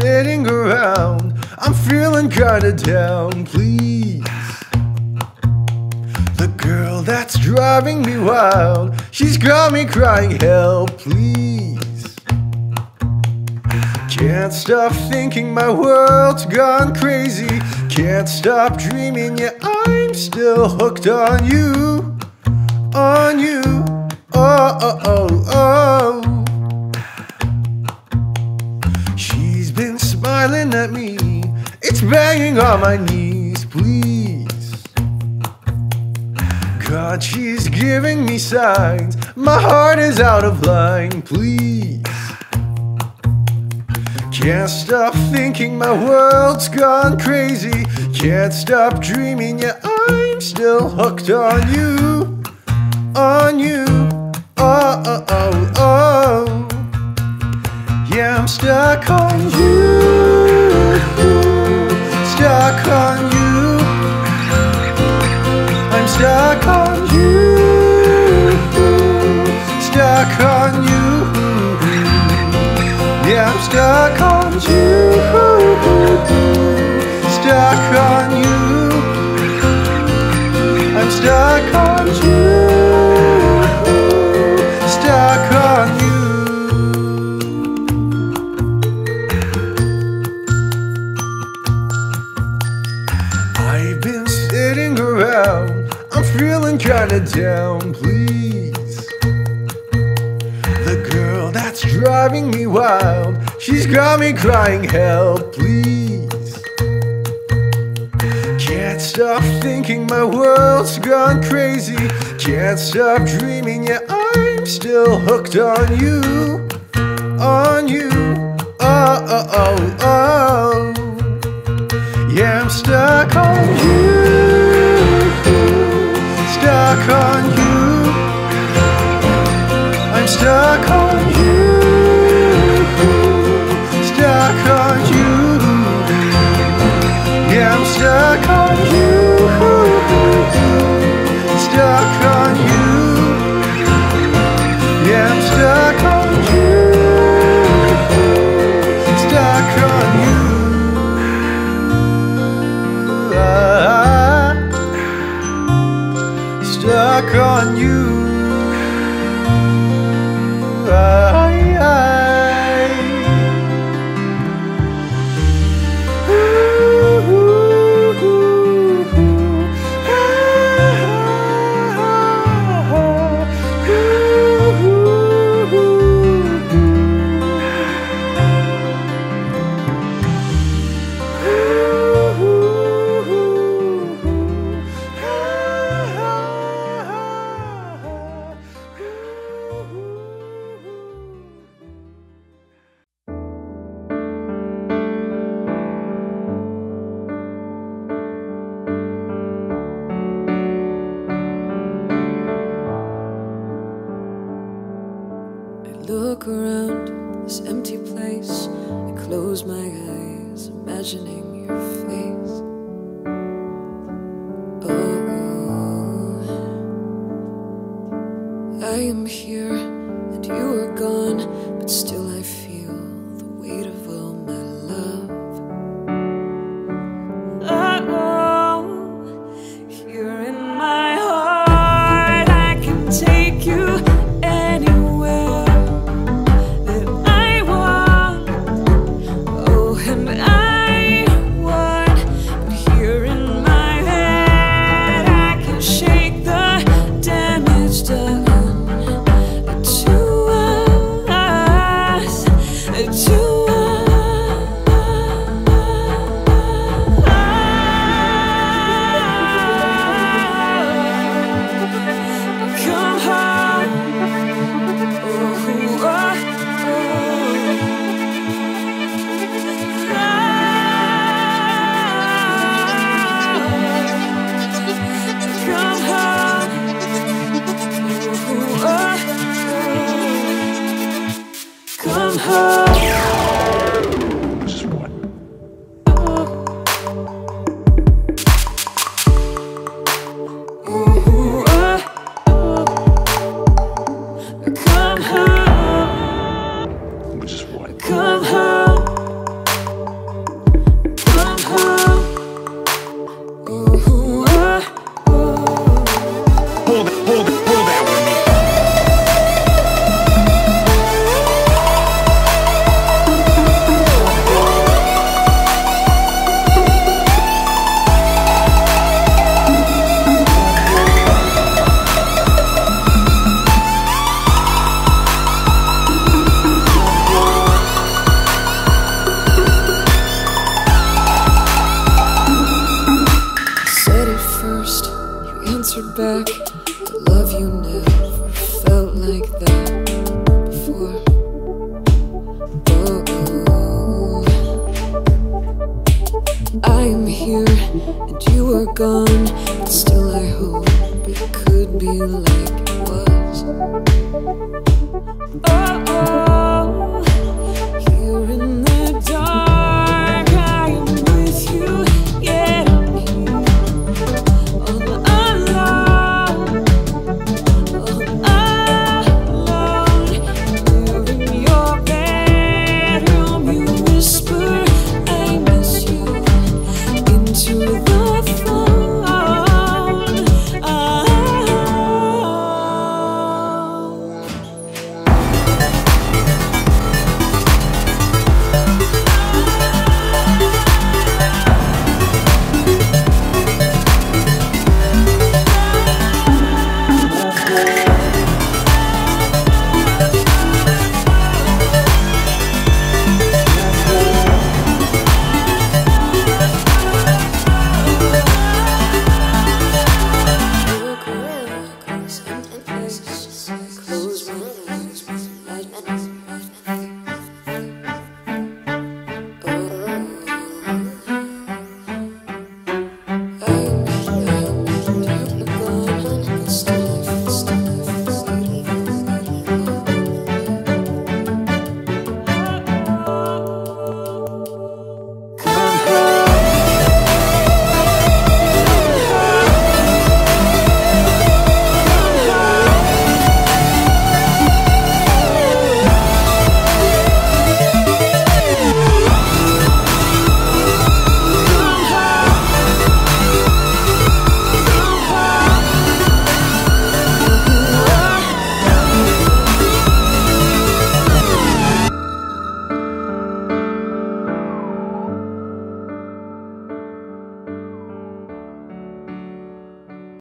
sitting around. I'm feeling kinda down, please. The girl that's driving me wild, she's got me crying, help, please. Can't stop thinking my world's gone crazy. Can't stop dreaming, yeah, I'm still hooked on you. On you, oh, oh, oh, oh. She's been smiling at me, it's banging on my knees, please. God, she's giving me signs, my heart is out of line, please. Can't stop thinking my world's gone crazy. Can't stop dreaming, yeah, I'm still hooked on you. On you, oh, oh, oh, oh. Yeah, I'm stuck on you. Stuck on you. I'm stuck on you. Stuck on you. Yeah, I'm stuck on you. Stuck on you. I'm stuck on you. Stuck on you. I've been sitting around, I'm feeling kinda down, please. The girl that's driving me wild, she's got me crying, help, please. Can't stop thinking my world's gone crazy. Can't stop dreaming, yeah, I'm still hooked on you. On you, oh, oh, oh, oh. Yeah, I'm stuck on you. Stuck on you. I'm stuck on you. Stuck on you. Yeah, I'm stuck on you. Stuck on you. Yeah, I'm stuck on you. Stuck on you. Stuck on you. Look around this empty place. I close my eyes, imagining your face. Oh, I am here and you are gone, but still I feel the weight of all my love. Oh, here in my heart, I can take you anywhere. back. I love you never felt like that before. Oh, I am here and you are gone, but still I hope it could be like it was. Oh, here in the dark, I am with you. Yeah, I'm here, all alone, Here in your bedroom, you whisper, I miss you, into the phone.